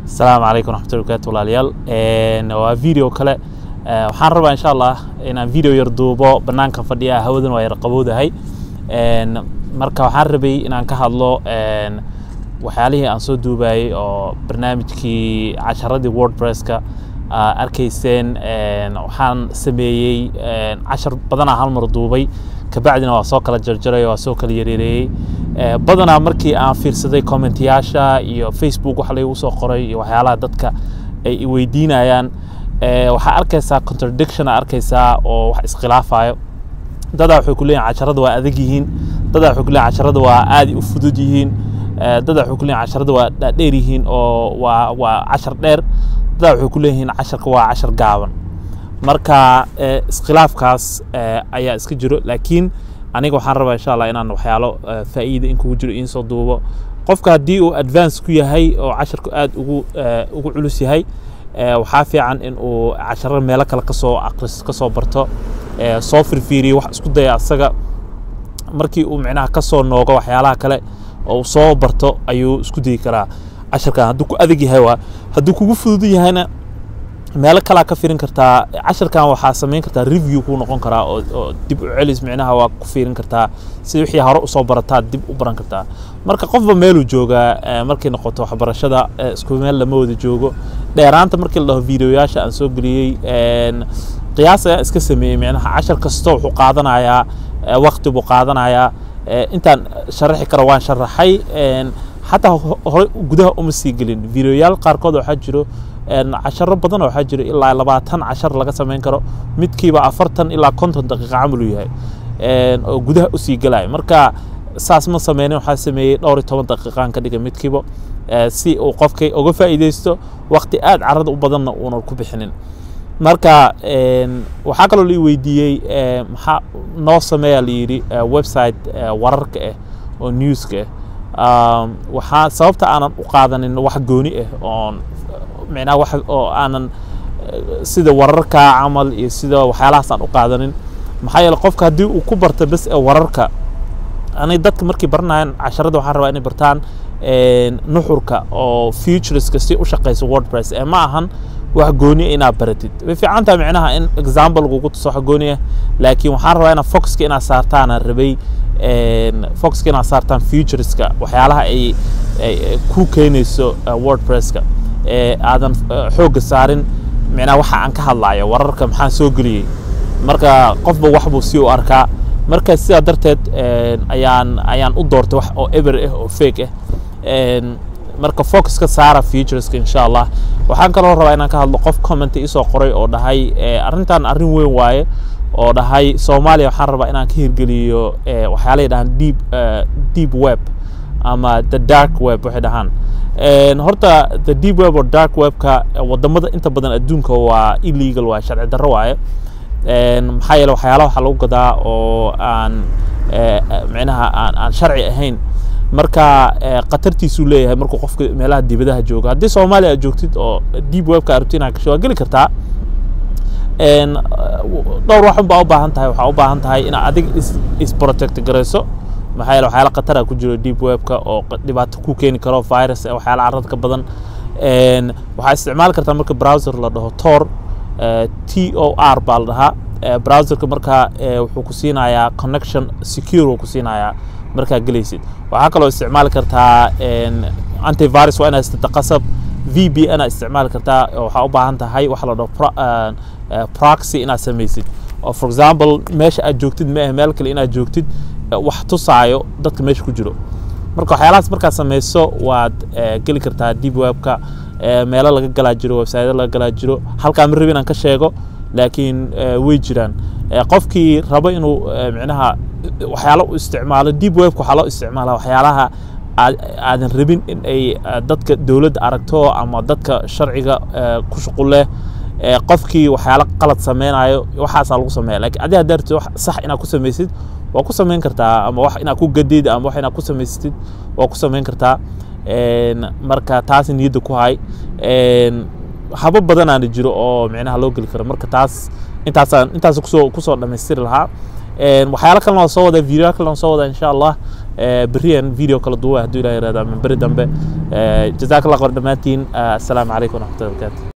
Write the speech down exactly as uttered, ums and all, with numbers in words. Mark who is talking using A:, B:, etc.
A: السلام عليكم ورحمة الله وبركاته والاليال ان waa video kale waxaan rabaa insha Allah inaan video yar duubo banaanka fadhiya hawadan waa yar qabowdahay een marka waxaan rabay inaan ka hadlo een waxyaalihii aan soo duubayay oo barnaamijkii casharadii WordPress-ka arkayseen een waxaan sameeyay een cashar badan hal mar duubay ka bacdina waa soo kala jarjaray waa soo kala yareeyay badana markii aan fiirsaday comment-yaasha iyo Facebook waxa la igu soo qoray iyo waxyaalaha dadka ay weydiinayaan ee waxa arkaysaa contradiction arkaysaa oo wax iskhilaafayo dad waxay ku leeyahay casharada waa adag yihiin dad waxay ku leeyahay casharada waa aad u fudud yihiin dad waxay ku leeyahay casharada waa dheer yihiin oo waa waa cashar dheer dad waxay ku leeyihiin casharka waa cashar gaaban marka iskhilaafkaas ayaa iska jiro laakiin aniga waxaan rabaa insha Allah inaan waxyaalo faa'iido in ku jiro in soo duubo qofka hadii uu advance ku yahay oo casharku aad ugu ugu culus yahay waxa fiican in uu casharada meel kale ka soo aqris ka soo barto soo firfiiriyo wax isku day asaga markii uu macnaha ka soo noogo waxyaalaha kale oo soo barto ayuu isku day karaa casharka haduu ku adag yahay waa haduu kugu fudud yahayna meel kala ka fiirin kartaa casharkan waxa sameyn kartaa review ku noqon karaa oo dib u celis macnaha waa ku fiirin kartaa si wixii hore u soo barataa dib u baran kartaa marka qofba meel uu jooga markii noqoto waxbarashada isku meel lama wada joogo dheeraanta markii la dhaho videoyaasha aan soo galiyay een qiyaas ayaa iska sameeyay macnaha cashar kasto wuxuu qaadanayaa waqti buu qaadanayaa intaan sharaxi karo waan sharaxay een hatta gudaha uma sii gelin videoyaal qaarkood waxa jiro een casharo badan waxa jiro ilaa labaatan cashar laga sameyn karo midkiiba afartan ilaa konton daqiiqo camal uu yahay een oo gudaha u sii galay marka saas ma sameeyeen waxa sameeyay dhowr iyo toban daqiiqo ka dhigay midkiiba si uu qofkay uga faa'iideysto waqti aad carrada u badanna uu ku bixinin marka een waxa kale oo la weydiiyay maxaa noo sameeyaa la yiri website wararka ah oo newska ah waxa sababta aanan u qaadanin wax gooni ah oo macna wax oo aanan sida wararka amal iyo sida waxyaalahaas aan u qaadanin maxaa yeelay qofka hadii uu ku barto bas wararka ani dadka markii barnayaan casharada waxaan rabaa inay bartaan een nuxurka oo featureska si u shaqeyso WordPress ee ma ahan wax gooni ina baratid way fiican tahay macnaha in example ugu tuso wax gooni ah laakiin waxaan rabaa in focuska ina saartaan rabay een focuska ina saartaan featureska waxyaalaha ay ku keenayso WordPress-ka ee aadan xoog saarin macnaha waxa aan ka hadlayo wararka maxaan soo galiyay marka qofba wax buu si u arkaa marka sida darteed ayaan ayaan u doortay wax oo ever ah oo fake ah een marka focus ka saara featureska insha Allah waxaan kale rabaa inaan ka hadlo qof comment isoo qoray oo dhahay arintan arin weyn waaye oo dhahay Soomaaliya waxaan rabaa inaan ka hirgeliyo waxyaalaha dhahan deep deep web ama the dark web waxa dhahan een horta the deep web or dark web ka wadamada inta badan adduunka waa illegal waa sharci darro waaye een maxaa yeelay waxyaalaha waxa lagu gadaa oo aan macnaha aan aan sharci ahayn marka qatartiisu leeyahay markuu qofka meelaha dibadaha jooga hadii Soomaaliya joogtid oo deep web ka aragtina ka soo gali kartaa een dhowr wax baa u baahan tahay waxa u baahan tahay in adig is protect garayso maxaa yeelay waxyaalaha qatar ku jiro deep web ka oo dhibaato ku keeni karo virus waxyaalaha carrada ka badan een waxa isticmaal kartaa marka browser la dhaho Tor T O R baa la dhahaa browserka marka wuxuu ku siinayaa connection secure ku siinayaa marka galaysid waxa kale oo isticmaal kartaa een antivirus waa inaad istaqasab V P N isticmaal kartaa waxa u baahan tahay wax la dhaho proxy inaad samaysid oo for example meesha aad joogtid ma meel kale inaad joogtid wax tusaayo dadka meesha ku jiro marka waxyaalahaas marka sameeyso waad gali kartaa deep web-ka meel laga galaa jiro website laga galaa jiro halka ma rabin aan ka sheego laakiin way jiraan qofkii rabo inuu macnaha waxyaalo u isticmaalo deep web-ka waxa loo isticmaalaa waxyaalaha aadan rabin in ay dadka dawladda aragto ama dadka sharciga ku shaqo leh qofkii waxyaalo qalad sameynayo waxaas lagu sameeyaa laakiin adiga darteed wax sax ina ku sameysid waa ku sameyn kartaa ama wax ina ku gadid ama wax ina ku sameystid waa ku sameyn kartaa een marka taas niyada ku hay een haba badan aan jiro oo macnaha loo gali karo marka taas intaas intaas ku soo ku soo dhameystir lahaa een waxyaalo kale oo soo wada video kale oo soo wada insha Allah بريان فيديو كلا دوه هدول يا رادع من بري دمبه جزاك الله خير دماتين السلام عليكم ورحمة الله وبركاته